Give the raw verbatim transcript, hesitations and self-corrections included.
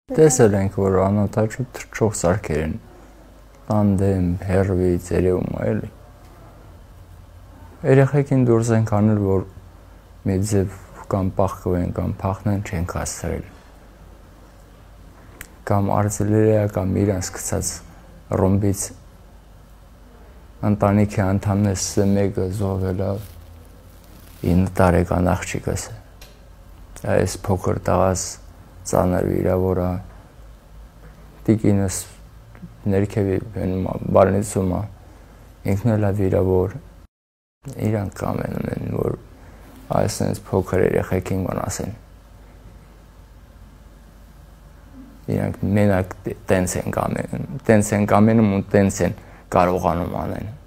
Տեսել ենք, որ անօթաչու թռչող սարքեր են, տանդեմ, հերվի, ծերևում էլի։ Երեխեքին դուրս ենք անել, որ մի ձև կամ պախկվեն, կամ փախնեն չենք հասցրել։ Կամ արձելերիա կամ իրանց գցած ռոմբից ընտանիքի անդամներս մեկը զոհվել է ինը տարեկան աղջիկս։ Այս փոքր տղաս ծանր վիրավոր է, տիկինս ներքևի բալնիցում է, ինքն էլ է վիրավոր, իրանք կամենում են, որ այսպես փոքր երեխեքին վնասեն։ Իրանք մենակ տենց են կամենում, տենց են կամենում ու տենց են կարողանում անեն։